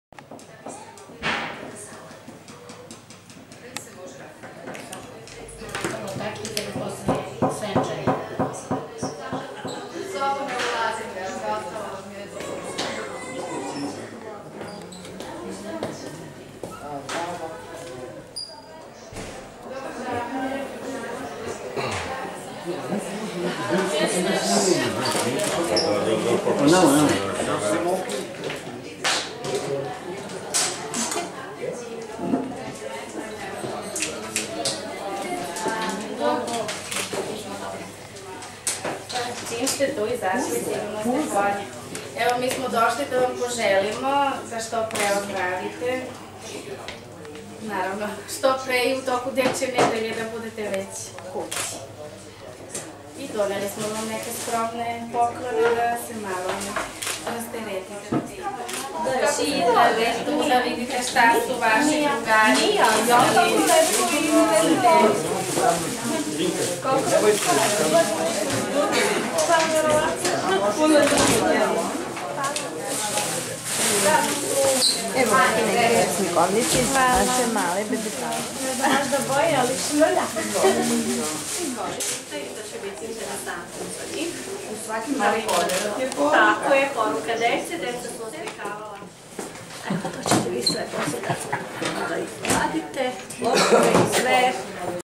Não. Ste dois aspeti na telefone. Evo, mi smo došli da vam poželimo da što pre ozdravite. Naravno, što pre i u toku dečje nedelje da budete već kući. I doneli smo vam neke skromne poklone da se malo rasteretite. Da širate tu, da vidite šta su vaši drugari. Evo neke slikovnice, naše male bedetane. Možda boje, ali šmrlja. To će biti interesantno za njih. U svakim mali poruka. Tako je, poruka dece, deca su oslikavala. Evo, to ćete vi sve posle da ih radite, lopove i sve.